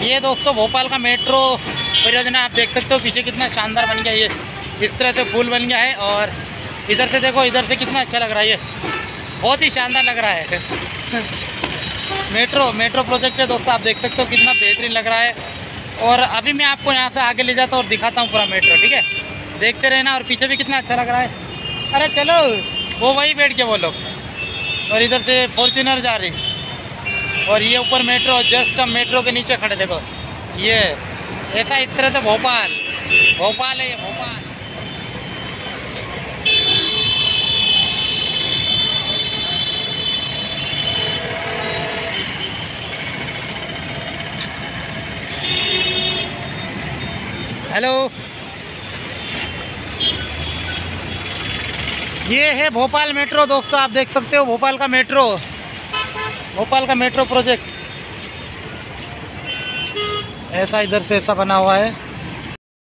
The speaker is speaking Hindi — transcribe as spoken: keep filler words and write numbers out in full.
ये दोस्तों भोपाल का मेट्रो परियोजना आप देख सकते हो, पीछे कितना शानदार बन गया। ये इस तरह से पुल बन गया है और इधर से देखो, इधर से कितना अच्छा लग रहा है। ये बहुत ही शानदार लग रहा है। मेट्रो मेट्रो प्रोजेक्ट है दोस्तों, आप देख सकते हो कितना बेहतरीन लग रहा है। और अभी मैं आपको यहाँ से आगे ले जाता हूँ और दिखाता हूँ पूरा मेट्रो, ठीक है। देखते रहना। और पीछे भी कितना अच्छा लग रहा है। अरे चलो, वो वही बैठ के वो लोग, और इधर से फॉर्च्यूनर जा रही, और ये ऊपर मेट्रो, जस्ट हम मेट्रो के नीचे खड़े। देखो ये ऐसा इस तरह से भोपाल भोपाल है ये भोपाल। हेलो, ये है भोपाल मेट्रो दोस्तों, आप देख सकते हो भोपाल का मेट्रो, भोपाल का मेट्रो प्रोजेक्ट ऐसा इधर से ऐसा बना हुआ है।